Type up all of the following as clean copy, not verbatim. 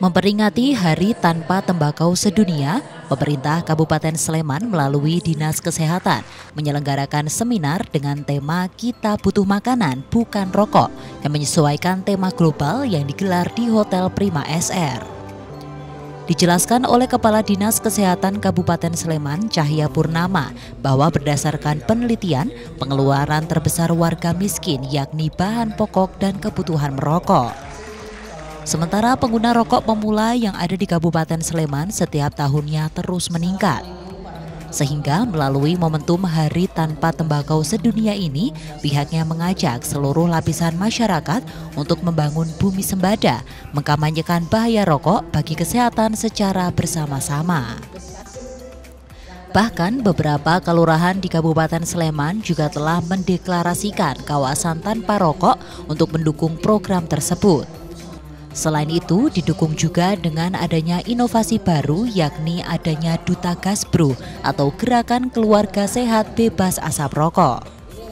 Memperingati Hari Tanpa Tembakau Sedunia, pemerintah Kabupaten Sleman melalui Dinas Kesehatan menyelenggarakan seminar dengan tema Kita Butuh Makanan Bukan Rokok yang menyesuaikan tema global yang digelar di Hotel Prima SR. Dijelaskan oleh Kepala Dinas Kesehatan Kabupaten Sleman, Cahya Purnama, bahwa berdasarkan penelitian, pengeluaran terbesar warga miskin yakni bahan pokok dan kebutuhan merokok. Sementara pengguna rokok pemula yang ada di Kabupaten Sleman setiap tahunnya terus meningkat. Sehingga melalui momentum Hari Tanpa Tembakau Sedunia ini, pihaknya mengajak seluruh lapisan masyarakat untuk membangun bumi sembada, mengkampanyekan bahaya rokok bagi kesehatan secara bersama-sama. Bahkan beberapa kelurahan di Kabupaten Sleman juga telah mendeklarasikan kawasan tanpa rokok untuk mendukung program tersebut. Selain itu, didukung juga dengan adanya inovasi baru yakni adanya Duta Gasbro atau Gerakan Keluarga Sehat Bebas Asap Rokok.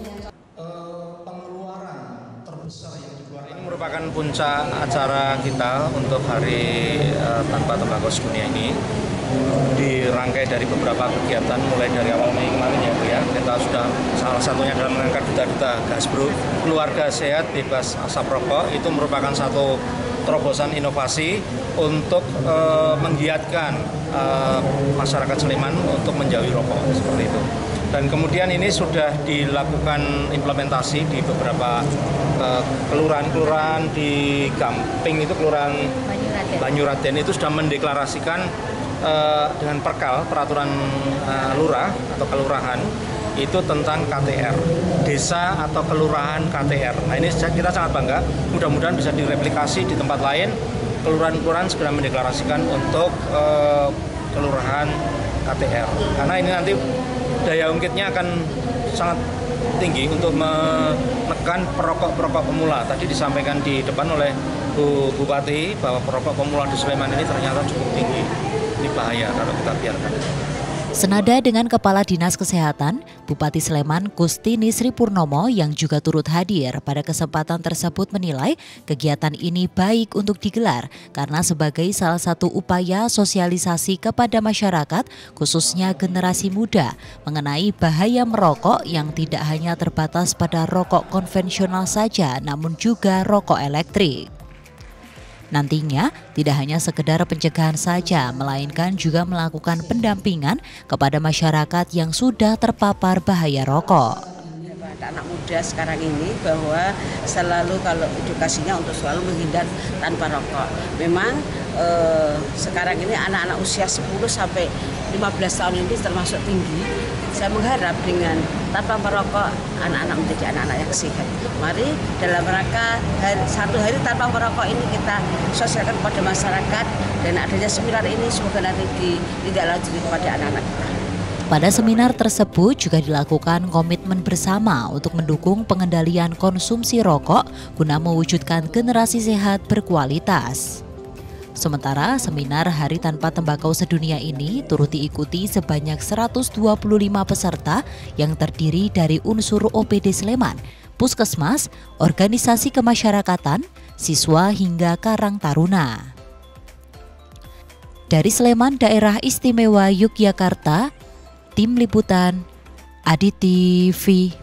Ini merupakan puncak acara kita untuk Hari Tanpa Tembakau Sedunia ini. Dirangkai dari beberapa kegiatan mulai dari awal Mei kemarin ya, kita sudah salah satunya adalah mengangkat Duta Gasbro Keluarga Sehat Bebas Asap Rokok. Itu merupakan satu terobosan inovasi untuk menggiatkan masyarakat Sleman untuk menjauhi rokok seperti itu. Dan kemudian ini sudah dilakukan implementasi di beberapa kelurahan-kelurahan di Gamping, itu kelurahan Banyuraden itu sudah mendeklarasikan dengan peraturan lurah atau kelurahan itu tentang KTR, desa atau kelurahan KTR. Nah ini kita sangat bangga, mudah-mudahan bisa direplikasi di tempat lain, kelurahan-kelurahan segera mendeklarasikan untuk kelurahan KTR. Karena ini nanti daya ungkitnya akan sangat tinggi untuk menekan perokok-perokok pemula. Tadi disampaikan di depan oleh Bu Bupati bahwa perokok pemula di Sleman ini ternyata cukup tinggi. Ini bahaya kalau kita biarkan. Senada dengan Kepala Dinas Kesehatan, Bupati Sleman Kustini Sri Purnomo yang juga turut hadir pada kesempatan tersebut menilai kegiatan ini baik untuk digelar karena sebagai salah satu upaya sosialisasi kepada masyarakat khususnya generasi muda mengenai bahaya merokok yang tidak hanya terbatas pada rokok konvensional saja namun juga rokok elektrik. Nantinya tidak hanya sekedar pencegahan saja, melainkan juga melakukan pendampingan kepada masyarakat yang sudah terpapar bahaya rokok. Anak muda sekarang ini bahwa selalu kalau edukasinya untuk selalu menghindar tanpa rokok. Memang sekarang ini anak-anak usia 10 sampai 15 tahun ini termasuk tinggi. Saya mengharap dengan tanpa merokok anak-anak menjadi anak-anak yang sehat. Mari dalam rangka satu hari tanpa merokok ini kita sosialkan kepada masyarakat dan adanya seminar ini semoga nanti ditindaklanjuti kepada anak-anak kita. Pada seminar tersebut juga dilakukan komitmen bersama untuk mendukung pengendalian konsumsi rokok guna mewujudkan generasi sehat berkualitas. Sementara seminar Hari Tanpa Tembakau Sedunia ini turut diikuti sebanyak 125 peserta yang terdiri dari unsur OPD Sleman, Puskesmas, organisasi kemasyarakatan, siswa hingga Karang Taruna. Dari Sleman, Daerah Istimewa Yogyakarta, Tim Liputan, Adi TV.